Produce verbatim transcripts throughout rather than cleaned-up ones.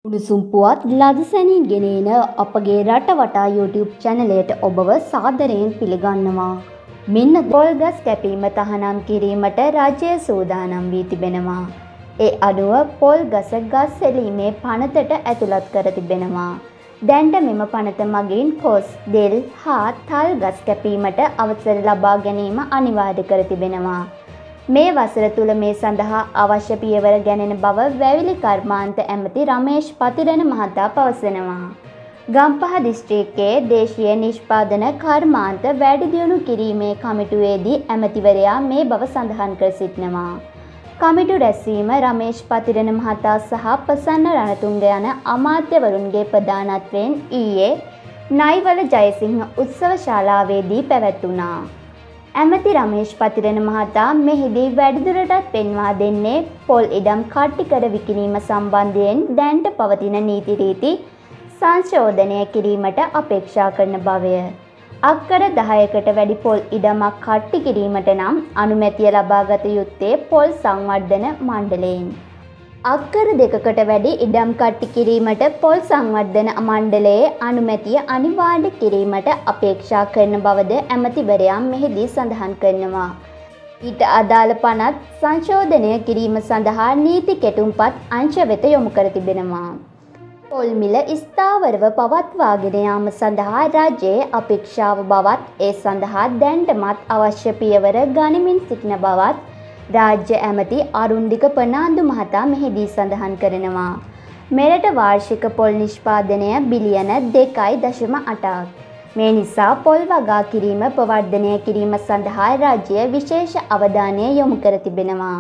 උණුසුම් පුවත් ලදසැනින් ගෙනෙන අපගේ රට වටා YouTube චැනලයට ඔබව සාදරයෙන් පිළිගන්නවා. මෙන්න පොල් ගස් කැපීම තහනම් කිරීමට රජය සූදානම් වී තිබෙනවා. ඒ අනුව පොල් ගස ගස් සෙලීමේ පනතට ඇතුළත් කර තිබෙනවා. දැන්ට මෙම පනත මගින් කොස්, දෙල් හා තල් ගස් කැපීමට අවසර ලබා ගැනීම අනිවාර්ය කර තිබෙනවා. මේ වසර තුල මේ සඳහා අවශ්‍ය පියවර ගැනෙන බව වැවිලි කර්මාන්ත ඇමති රමේෂ් පතිරණ මහතා පවසනවා. ගම්පහ දිස්ත්‍රික්කයේ දේශීය නිෂ්පාදන කර්මාන්ත වැඩිදියුණු කිරීමේ කමිටුවේදී ඇමතිවරයා මේ බව සඳහන් කර සිටිනවා. කමිටු රැස්වීම රමේෂ් පතිරණ මහතා සහ ප්‍රසන්න රණතුංග යන අමාත්‍යවරුන්ගේ ප්‍රධානත්වයෙන් ඊයේ නයිවල ජයසිංහ උත්සව ශාලාවේදී පැවැත්වුණා. ඇමති රමේෂ් පතිරණ මහතා මෙහිදී වැඩිදුරටත් පෙන්වා දෙන්නේ පොල් ඉඩම් කට්ටි කර විකිණීම සම්බන්ධයෙන් දැන්ට පවතින නීති රීති සංශෝධනය කිරීමට අපේක්ෂා කරන බවය. අක්කර දහයකට වැඩි පොල් ඉඩමක් කට්ටි කිරීමට නම් අනුමැතිය ලබාගත යුත්තේ පොල් සංවර්ධන මණ්ඩලයෙන්. අක්කර දෙකකට වැඩි ඉඩම් කට්ටි කිරීමට පොල් සංවර්ධන මණ්ඩලයේ අනුමැතිය අනිවාර්ය කිරීමට අපේක්ෂා කරන බවද ඇමතිවරයා මෙහිදී සඳහන් කරනවා. ඊට අදාළ පනත් සංශෝධනය කිරීම සඳහා නීති කෙටුම්පත් අංශ වෙත යොමු කර තිබෙනවා. පොල් මිල ස්ථාවරව පවත්වාගෙන යාම සඳහා රජයේ අපේක්ෂාව බවත් ඒ සඳහා දැන්ටමත් අවශ්‍ය පියවර ගනිමින් සිටින බවත් රාජ්‍ය ඇමති අරුන්දික ප්‍රනාන්දු මහතා මෙහිදී සඳහන් කරනවා. මෙරට වාර්ෂික පොල් නිෂ්පාදනය බිලියන දෙකයි දශම අටක්. මේ නිසා පොල් වගා කිරීම ප්‍රවර්ධනය කිරීම සඳහා රාජ්‍ය විශේෂ අවධානය යොමු කර තිබෙනවා.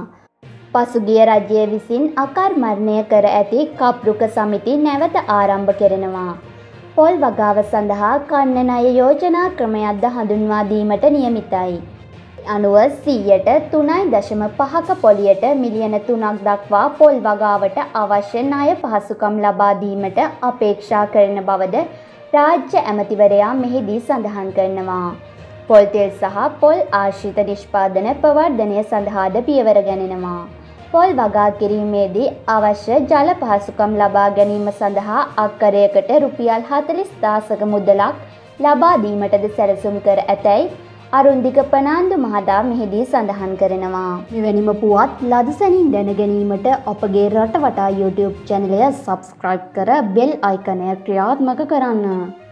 පසුගිය රජය විසින් අකර්මණය කර ඇති කප්රුක සමිති නැවත ආරම්භ කරනවා. පොල් වගාව සඳහා කන්න ණය යෝජනා ක්‍රමයක්ද හඳුන්වා දීමට නියමිතයි. අනුව සීයට තුනයි දශම පහක පොලියට මිලියන තුනක් දක්වා පොල් වගාවට අවශ්‍ය ණය පහසුකම් ලබා දීමට අපේක්ෂා කරන බවද රාජ්‍ය ඇමතිවරයා මෙහිදී සඳහන් කරනවා. පොල් තෙල් සහ පොල් ආශ්‍රිත නිෂ්පාදන ප්‍රවර්ධනය සඳහාද පියවර ගැනෙනවා. පොල් වගා කිරීමේදී අවශ්‍ය ජල පහසුකම් ලබා ගැනීම සඳහා අක්කරයකට රුපියල් හතළිස් දහසක මුදලක් ලබා දීමටද සැලසුම් කර ඇතැයි අරුන්දික ප්‍රනාන්දු මහතා මෙහිදී සඳහන් කරනවා. මෙවැනිම පුවත් ලදසැනින් දැන ගැනීමට අපගේ රට වටා YouTube චැනලය සබ්ස්ක්‍රයිබ් කර බෙල් අයිකනය ක්‍රියාත්මක කරන්න.